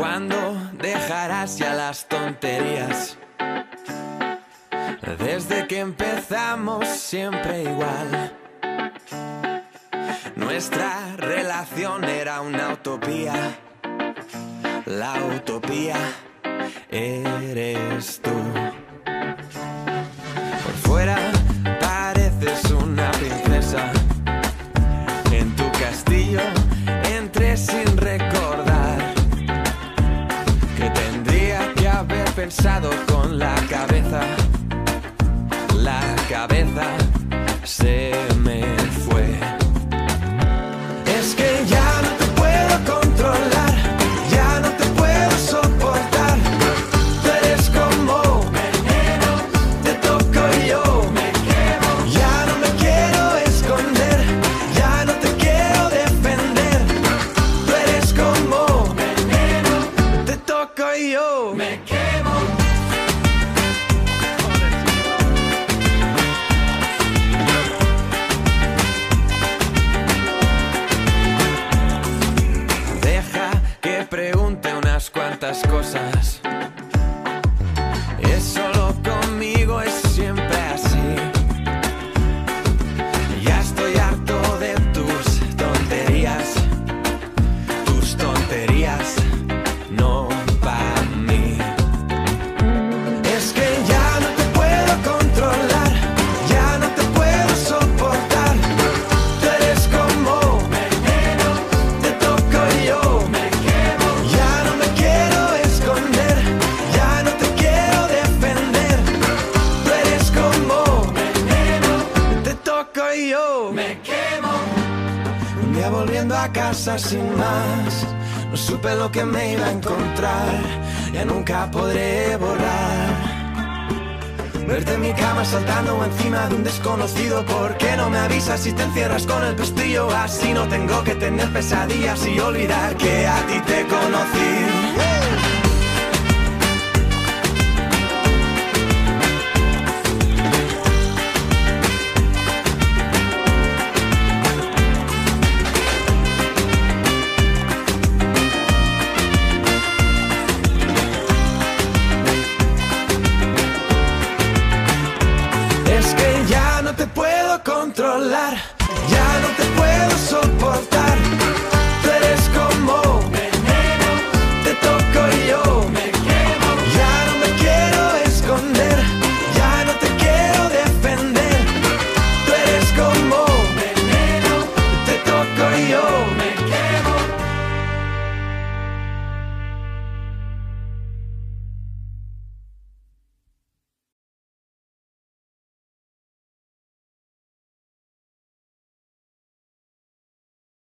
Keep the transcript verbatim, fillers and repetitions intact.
¿Cuándo dejarás ya las tonterías? Desde que empezamos siempre igual. Nuestra relación era una utopía. La utopía eres tú. Por fuera pareces una princesa. En tu castillo entré sin recordar que tendría que haber pensado con la cabeza. La cabeza se me fue. Es que ya no te puedo controlar, ya no te puedo soportar. Tú eres como veneno, te toco y yo me quemo. Ya no me quiero esconder, ya no te quiero defender. Tú eres como veneno, te toco y yo me quemo. Cuántas cosas. Es solo conmigo, es siempre así. Ya estoy harto de tus tonterías. Tus tonterías, no para mí. Es que ya no te puedo controlar, ya no te puedo soportar. Tú eres como veneno, te toco y yo me quemo. Ya no me quiero esconder, ya no te quiero defender. Tú eres como veneno, te toco y yo me quemo. Un día volviendo a casa sin más, no supe lo que me iba a encontrar. Ya nunca podré borrar verte en mi cama saltando encima de un desconocido. ¿Por qué no me avisas si te encierras con el pestillo? Así no tengo que tener pesadillas y olvidar que a ti te conocí. Es que ya no te puedo controlar,